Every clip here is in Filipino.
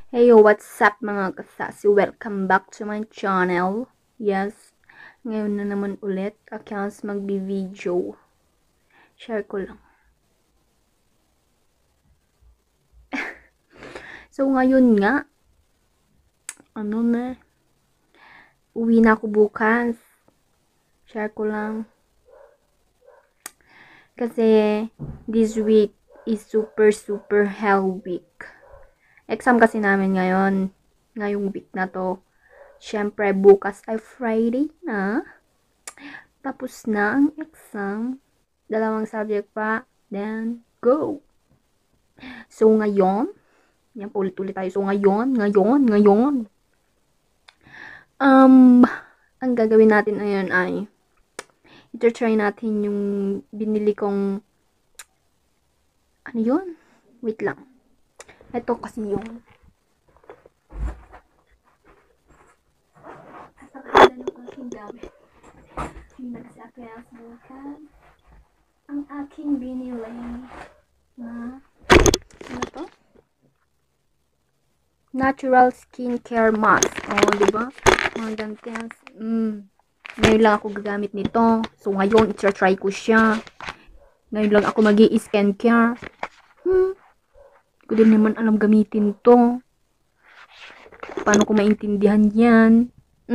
Hey, what's up mga kasasi? Welcome back to my channel. Yes, ngayon na naman ulit. Accounts magbi-video. Share ko lang. So, ngayon nga, uwi na ako bukas. Share ko lang. Kasi, this week is super hell week. Exam kasi namin ngayon. Ngayong week na to. Siyempre, bukas ay Friday na. Tapos na ang exam. 2 subject pa. Then, go! So, ngayon, yan po ulit-ulit tayo. So, ngayon. Ang gagawin natin ngayon ay ito-try natin yung binili kong ano yun? Wait lang. Ito kasi yung kasakalan ng aking gamit. Hindi kasi ako yung subukan. Ang aking binili na ano to? Natural skincare mask. Diba? Mga gantians. Ngayon lang ako gagamit nito. So, ngayon, itra-try ko siya. Ngayon lang ako mag-i-skincare. Hindi ko din naman alam gamitin to. Paano ko maintindihan yan?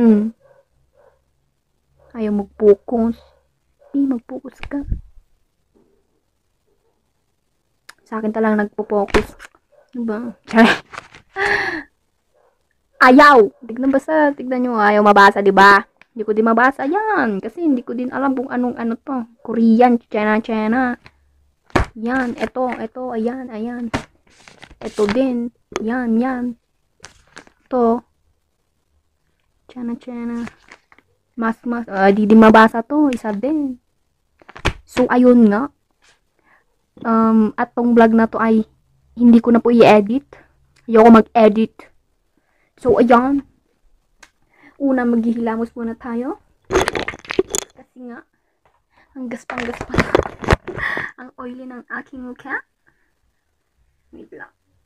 Ayaw mag-focus. Mag-focus ka. Sa akin talagang nagpo-focus. Diba? Ayaw! Tignan nyo. Ayaw mabasa, diba? Hindi ko din mabasa yan. Kasi hindi ko din alam kung anong ano to. Korean, China. Yan, ito, ayan. Ito din. Yan. Ito. China. Mas. Di din mabasa to. Isa din. So, ayun nga. At tong vlog na to ay hindi ko na po i-edit. Ayoko mag-edit. So, ayan. Una, maghihilamos muna tayo. Kasi nga, ang gaspang-gaspang. Ang oily ng aking mukha. Wait lang.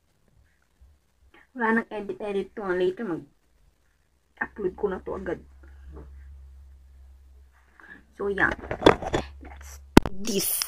Wala nang edit to. Later, mag-upload ko na to agad. So, yeah. Let's do this.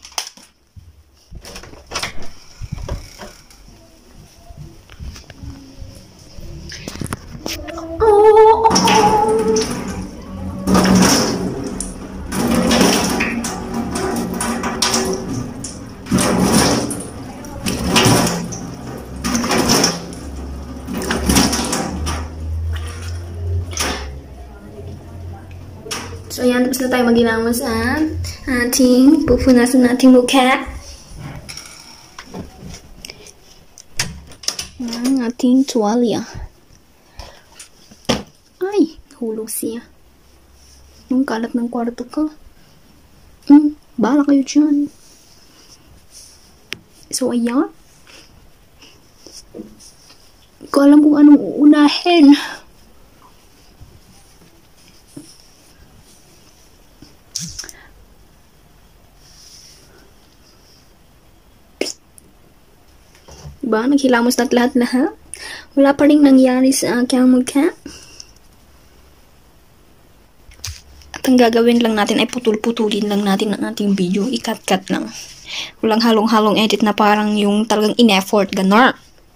So, ayan, tapos na tayo maghilamos at ating pupunasan nating mukha. Ang ating tuwalya. Ay, hulog siya. Yung kalat ng kwarto ko. Bahala kayo dyan. So, ayan. Hindi ko alam kung anong uunahin. Diba? Naghilamos na't lahat-lahat. Wala pa rin nangyari sa aking mukha. At ang gagawin lang natin ay putulin lang natin ang ating video. I-cut lang. Walang halong-halong edit na parang yung talagang in-effort. Ganon.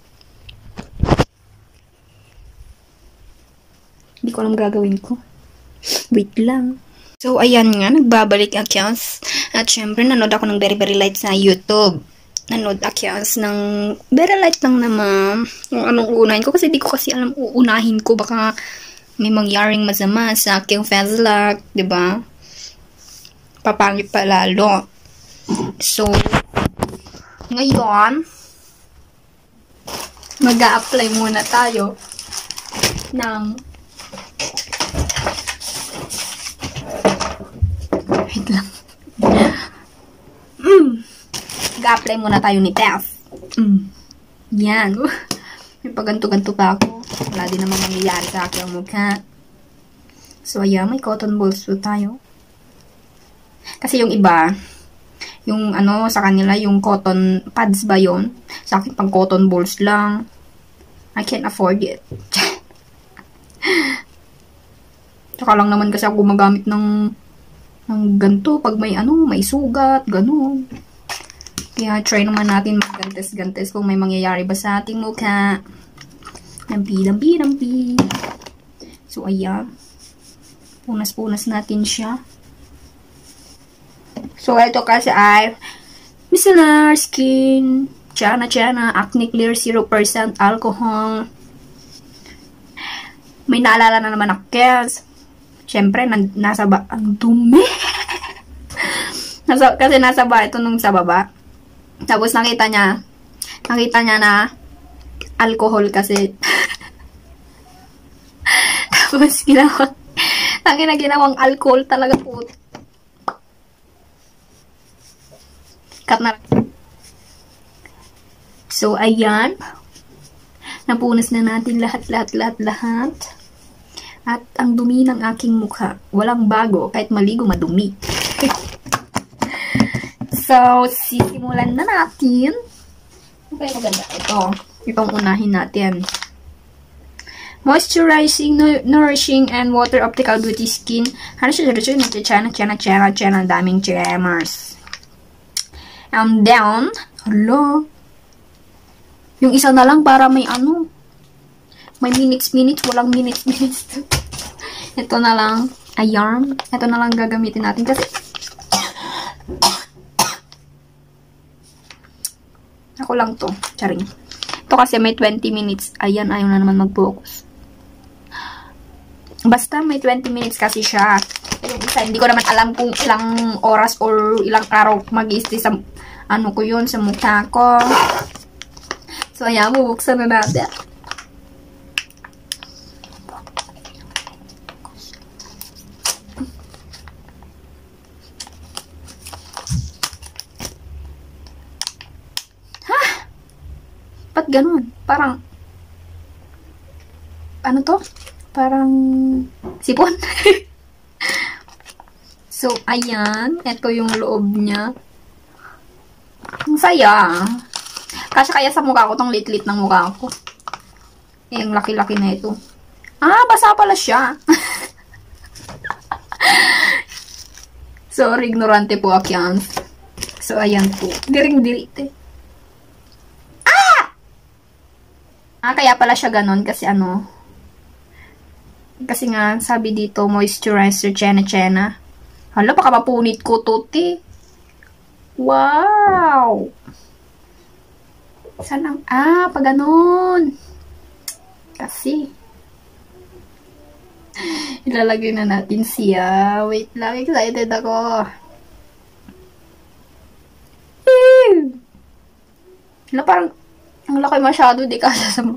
Hindi ko alam gagawin ko. Wait lang. So, ayan nga. Nagbabalik accounts. At syempre, nanood ako ng very light sa YouTube. Nanood accounts ng very light lang naman yung anong uunahin ko kasi di ko kasi alam uunahin ko, baka may mangyaring masama sa aking fezlak, diba? Papangit pa lalo. So, ngayon mag-a-apply muna tayo ng wait lang. Mag-apply muna tayo ni Tef. Yan. May paganto-ganto pa ako. Wala din naman mangyayari sa aking mukha. So, ayan. May cotton balls po tayo. Kasi yung iba, yung sa kanila, yung cotton pads ba yun? Sa akin, pang cotton balls lang. I can't afford it. Tsaka lang naman kasi ako gumagamit ng ganito pag may may sugat, gano'n. Kaya try naman natin maggantes-gantes kung may mangyayari ba sa ating mukha. Lampi. So, ayan. Punas-punas natin siya. So, ito kasi ay micellar skin. Chana, acne clear, 0% alcohol. May naalala na naman ako, guys. Siyempre, nasa ba, ang dumi. Kasi nasa ba, ito nung sa baba. Tapos nakita niya na alcohol kasi. Tapos ginawang alcohol talaga po. Cut na. So, ayan. Napunas na natin lahat. At ang dumi ng aking mukha. Walang bago. Kahit maligo, madumi. So, sisimulan na natin. Okay, maganda. Itong unahin natin. Moisturizing, nourishing, and water optical beauty skin. Ano siya? Chana. Daming tremors. And down. Hello. Yung isa na lang para may may minutes. Walang minutes. Ito na lang. Ayan. Ito na lang gagamitin natin kasi ako lang to. Charing. Ito kasi may 20 minutes. Ayan, ayaw na naman mag-focus. Basta may 20 minutes kasi siya. Yung isa, hindi ko naman alam kung ilang oras or ilang araw mag-i-stay sa ko yun, sa mukha ko. So, ayan, bubuksan na natin. Ba't ganun? Parang, to? Parang, sipon. So, ayan. Ito yung loob niya. Ang saya. Kasi kaya sa mukha ko, tong lit-lit ng mukha ko. Yung laki-laki na ito. Basa pala siya. Sorry, ignorante po ako yan. So, ayan po. Diring-dirite. Kaya pala siya ganon kasi kasi nga, sabi dito, moisturizer, chena. Hala, baka mapunit ko, tuti. Wow! Saan pag ganon. Kasi, ilalagay na natin siya. Wait lang, excited ako. Hala, parang, ang laki masyado, di kasya sa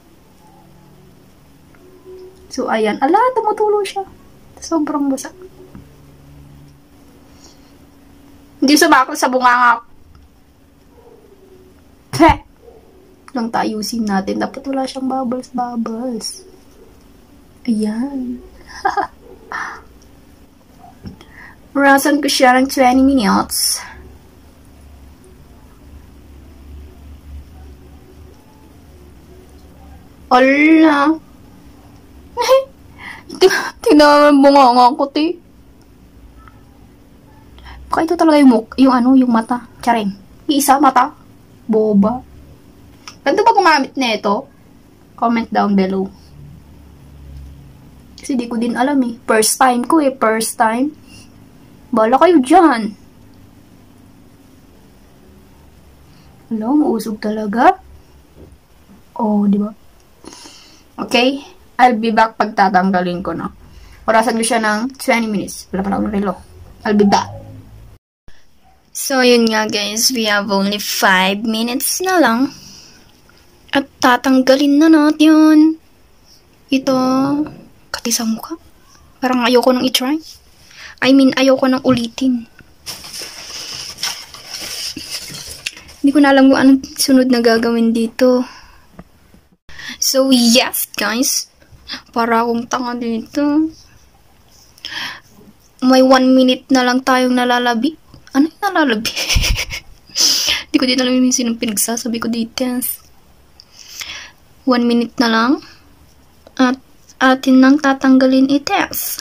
So, ayan. Ala, tumutulo siya. Sobrang basa. Hindi sumakot sa bunganga. Lang tayusin natin. Dapat wala siyang bubbles. Ayan. Marasan ko siya ng 20 minutes. Ala. Tingnan mo nga ako, ti. Baka ito talaga yung mata. Charing. Isa, mata. Boba. Ganito ba gumamit na ito? Comment down below. Kasi di ko din alam eh. First time ko eh. First time. Bala kayo dyan. Hello, mausog talaga. Oh, di ba? Okay. I'll be back pag tatanggalin ko na. Orasan ko siya ng 20 minutes. Wala pala akong relo. I'll be back. So, yun nga guys. We have only 5 minutes na lang. At tatanggalin na natin. Ito. Kati sa mukha. Parang ayoko nang i-try. I mean, ayoko nang ulitin. Hindi ko na alam kung anong sunod na gagawin dito. So, yes guys. Para akong tanga dito. May 1 minute na lang tayong nalalabi. Ano yung nalalabi? Hindi ko din alam yung sinong pinagsasabi ko dito. 1 minute na lang. At atin nang tatanggalin i-test.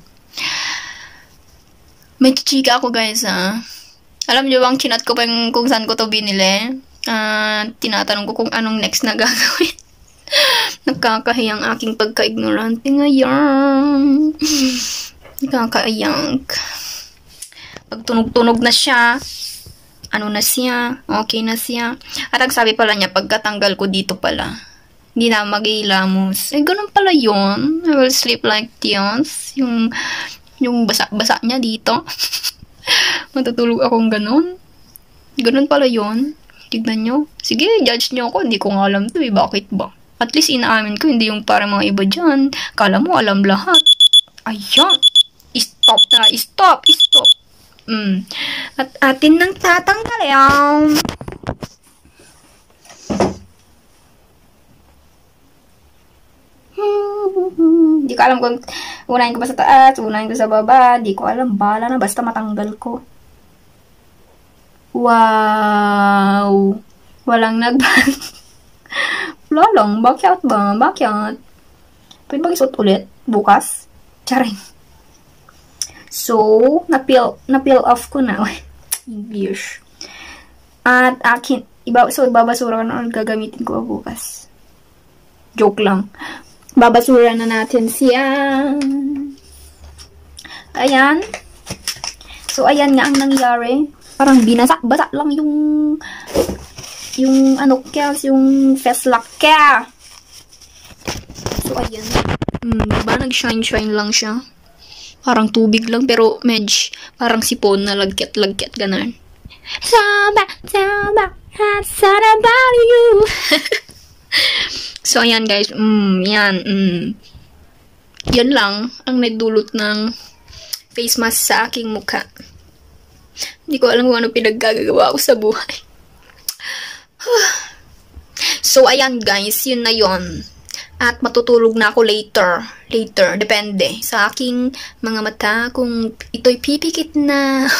May chichika ako guys Alam niyo bang chinat ko pa kung saan ko to binili? Tinatanong ko kung anong next na gagawin. Nakakahiyang aking pagka-ignorante ngayon. Nakakaiyak. Pag tunog-tunog na siya, ano na siya, okay na siya. At ang sabi pala niya, pagkatanggal ko dito pala, hindi na mag-ilamos. Ganun pala yun. I will sleep like this. Yung basa-basa niya dito. Matutulog akong ganun. Ganun pala yun. Tignan nyo. Sige, judge nyo ako. Hindi ko nga alam to Bakit ba? At least inaamin ko, hindi yung para mga iba dyan. Kala mo, alam lahat. Ayan. Stop na. Stop. At atin nang tatanggalin. Hindi ko alam kung unahin ko ba sa taas, unahin ko sa baba. Hindi ko alam. Bahala na. Basta matanggal ko. Wow! Walang nag-ban. Wala lang. Bakit ba? Bakit? Pwede bang isuot ulit? Bukas? Charing. So, na-peel off ko na. English. At akin, babasura ko na gagamitin ko bukas. Joke lang. Babasura na natin siya. Ayan. So, ayan nga ang nangyari. Parang binasak-basak lang yung yung face lock kaya. So, ayan. Diba? Nag-shine lang siya. Parang tubig lang, pero parang sipon na lagkit-lagkit, ganun. Sama, sad about you. So, ayan guys. Yan. Yan lang ang nagdulot ng face mask sa aking mukha. Hindi ko alam kung ano pinaggagawa ko sa buhay. So, ayan guys. Yun na yun. At matutulog na ako later. Depende sa aking mga mata kung ito'y pipikit na.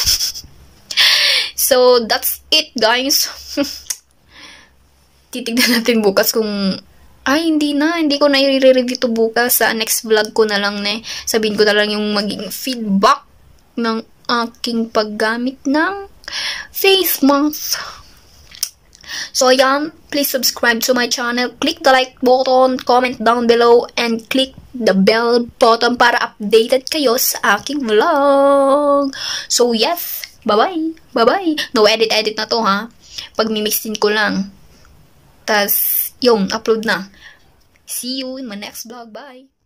So, that's it guys. Titignan natin bukas kung hindi ko na i-review ito bukas. Sa next vlog ko na lang sabihin ko na lang yung maging feedback ng aking paggamit ng face mask. So, ayan, please subscribe to my channel. Click the like button, comment down below, and click the bell button para updated kayo sa aking vlog. So, yes, bye-bye. Bye-bye. No edit na to, ha? Pag mimixin ko lang. Tas, yung upload na. See you in my next vlog. Bye.